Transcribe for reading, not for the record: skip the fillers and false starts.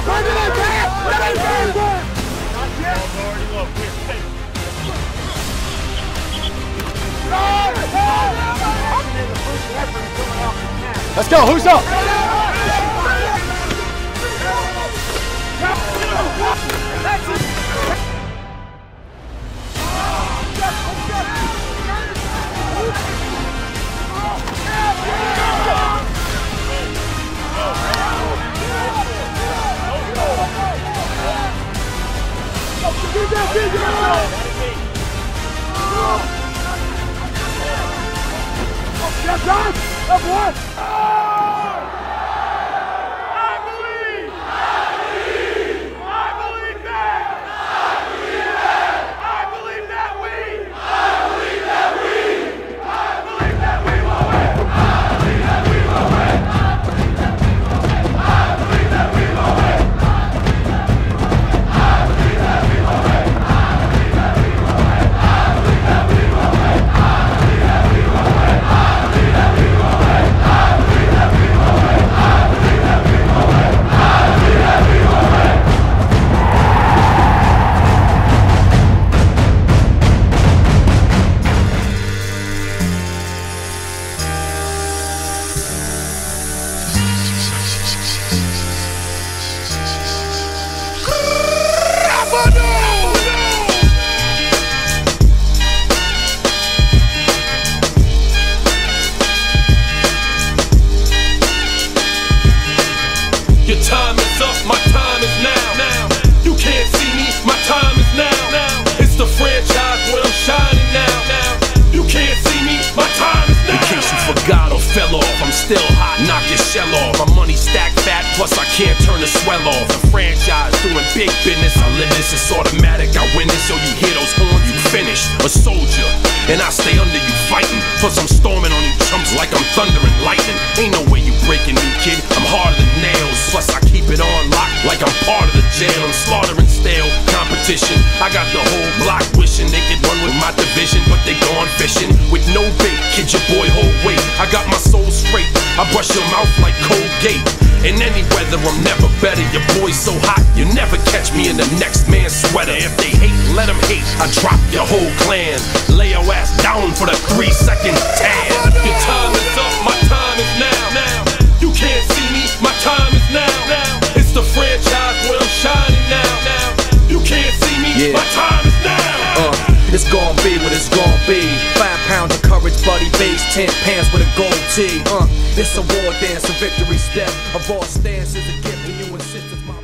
Let's go, who's up? Your time is up, my time is now. You can't see me, my time is now. It's the franchise where I'm shining now. You can't see me, my time is now. In case you forgot or fell off, I'm still hot, knock your shell off. My money stacked fat, plus I can't turn the swell off. The franchise doing big business, I live this, it's automatic, I win this. So you hear those horns, you finished. A soldier, and I stay under you fighting. Plus I'm storming on you chumps like I'm thunder and lightning. Ain't no way you breaking me, kid, I'm harder than nails. Plus I keep it on lock like I'm part of the jail. I'm slaughtering stale competition. I got the whole block wishing they could run with my division, but they gone fishing with no bait. Kid, your boy hold weight. I got my soul straight, I brush your mouth like Colgate. In any weather, I'm never better. Your boy's so hot, you never catch me in the next man's sweater. If they hate, let them hate. I drop your whole clan. Lay your ass down for the 3-second tan. Your time is up, my time is now. You can't see me, my time is now. It's the franchise where I'm shining now. You can't see me, my time is now. It's gon' be what it's gon' be. 5 pounds of courage, buddy base, 10 pants with a gold tee. It's a war dance, a victory step. A raw stance is a gift, and you insist it's my